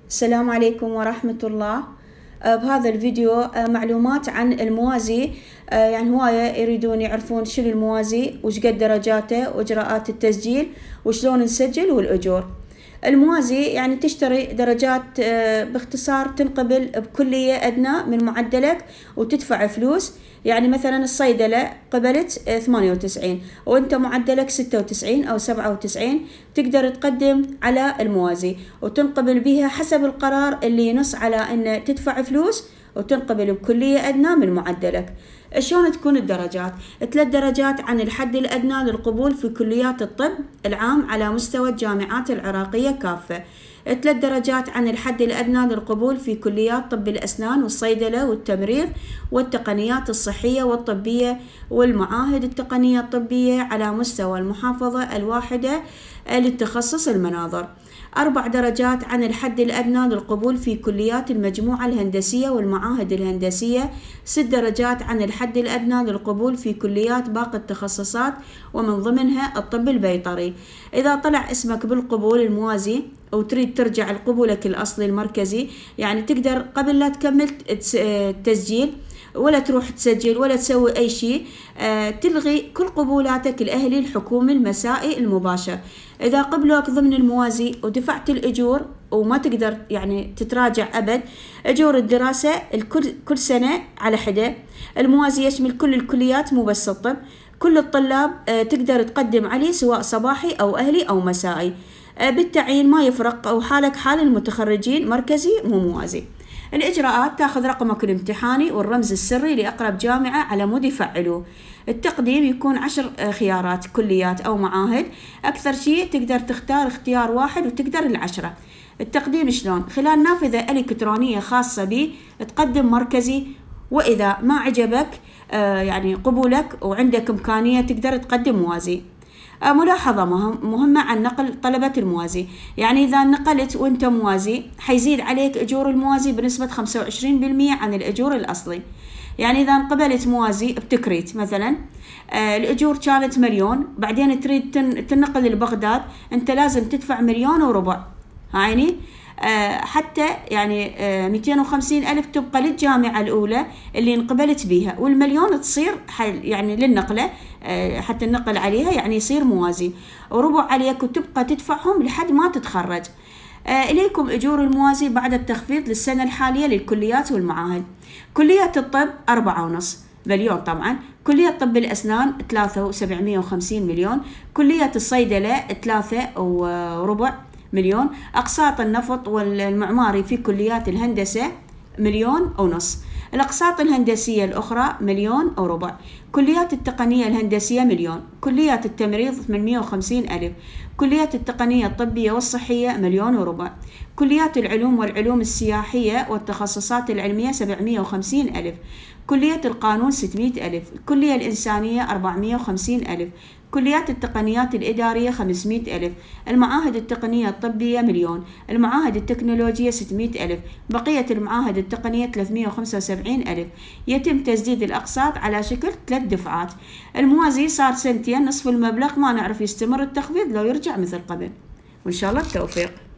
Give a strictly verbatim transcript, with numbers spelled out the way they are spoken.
السلام عليكم ورحمة الله. بهذا الفيديو معلومات عن الموازي. يعني هواية يريدون يعرفون شنو الموازي، وش قد درجاته، واجراءات التسجيل، وشلون نسجل، والأجور. الموازي يعني تشتري درجات، باختصار تنقبل بكلية أدنى من معدلك وتدفع فلوس. يعني مثلا الصيدلة قبلت ثمانية وتسعين وانت معدلك ستة وتسعين أو سبعة وتسعين، تقدر تقدم على الموازي وتنقبل بها حسب القرار اللي ينص على أن تدفع فلوس وتنقبل بكلية أدنى من معدلك. شلون تكون الدرجات؟ ثلاث درجات عن الحد الأدنى للقبول في كليات الطب العام على مستوى الجامعات العراقية كافة. ثلاث درجات عن الحد الأدنى للقبول في كليات طب الأسنان والصيدلة والتمريض والتقنيات الصحية والطبية والمعاهد التقنية الطبية على مستوى المحافظة الواحدة للتخصص المناظر. أربع درجات عن الحد الأدنى للقبول في كليات المجموعة الهندسية والمعاهد الهندسية. ست درجات عن الحد الأدنى للقبول في كليات باقي التخصصات ومن ضمنها الطب البيطري. إذا طلع اسمك بالقبول الموازي وتريد ترجع لقبولك الأصلي المركزي، يعني تقدر قبل لا تكمل التسجيل ولا تروح تسجل ولا تسوي أي شيء، تلغي كل قبولاتك الأهلي الحكومي المسائي المباشر. إذا قبلوك ضمن الموازي ودفعت الأجور وما تقدر يعني تتراجع أبد، أجور الدراسة الكل كل سنة على حدة. الموازي يشمل كل الكليات مو بس الطب، كل الطلاب تقدر تقدم عليه سواء صباحي أو أهلي أو مسائي، بالتعيين ما يفرق، أو حالك حال المتخرجين مركزي مو موازي. الإجراءات: تاخذ رقمك الامتحاني والرمز السري لأقرب جامعة على مود يفعلوه. التقديم يكون عشر خيارات كليات أو معاهد، أكثر شيء تقدر تختار اختيار واحد وتقدر العشرة. التقديم شلون؟ خلال نافذة إلكترونية خاصة بي تقدم مركزي، وإذا ما عجبك يعني قبولك وعندك إمكانية تقدر تقدم موازي. ملاحظة مهمة عن نقل طلبة الموازي: يعني إذا نقلت وأنت موازي حيزيد عليك أجور الموازي بنسبة خمسة وعشرين بالمئة عن الأجور الأصلي. يعني إذا انقبلت موازي بتكريت مثلا، الأجور كانت مليون، بعدين تريد تنقل لبغداد، أنت لازم تدفع مليون وربع. هايني حتى يعني مئتين وخمسين ألف تبقى للجامعة الأولى اللي انقبلت بيها، والمليون تصير يعني للنقلة حتى النقل عليها، يعني يصير موازي، وربع عليك وتبقى تدفعهم لحد ما تتخرج. إليكم أجور الموازي بعد التخفيض للسنة الحالية للكليات والمعاهد. كلية الطب أربعة ونص مليون طبعا، كلية طب الأسنان ثلاثة وسبعمية وخمسين مليون، كلية الصيدلة ثلاثة وربع مليون، أقساط النفط والمعماري في كليات الهندسة مليون ونص، الأقساط الهندسية الأخرى مليون وربع، كليات التقنية الهندسية مليون، كليات التمريض ثمانمية وخمسين ألف، كليات التقنية الطبية والصحية مليون وربع، كليات العلوم والعلوم السياحية والتخصصات العلمية سبعمية وخمسين ألف، كلية القانون ستمية ألف، الكلية الإنسانية أربعمية وخمسين ألف، كليات التقنيات الإدارية خمسمية ألف، المعاهد التقنية الطبية مليون، المعاهد التكنولوجية ستمية ألف، بقية المعاهد التقنية ثلاثمية وخمسة وسبعين ألف. يتم تسديد الأقساط على شكل ثلاث دفعات. الموازي صار سنتين، نصف المبلغ، ما نعرف يستمر التخفيض لو يرجع مثل قبل، وإن شاء الله التوفيق.